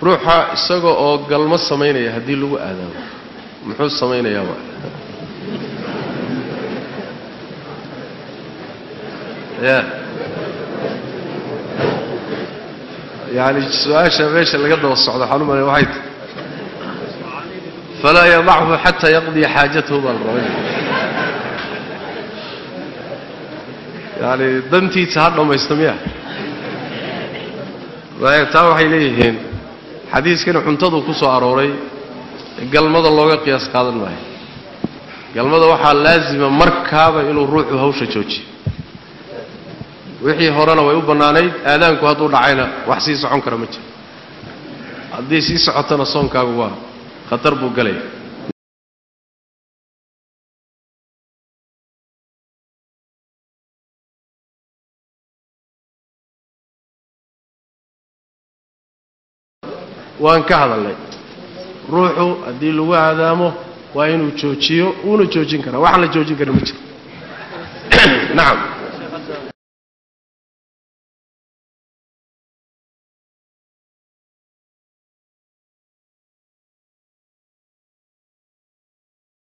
ruuxa isaga oo galmo sameynaya hadii lagu aadaamo muxuu sameynayaa يعني السؤال شبيش اللي قدر الصعود حلو من الوحيد فلا يضعه حتى يقضي حاجته بالرجل يعني ضمتي تهرب ما يستمع ويتابع إليهن حديث كانوا حنتظروا كسو أروري قال ماذا الله قياس قادر معي قال ماذا وحال لازم مركبة إنه الروح وهوشة جوجي wixii horena way u banaanayd aadaanku haduu dhacayna wax sii socon kara ma jiro hadii sii socotana soonkaagu waa khatar buu galay waan ka hadalay ruuxu hadii lagu aadaamo waa inuu joojiyo una joojin kara wax la joojin kara ma jiro naam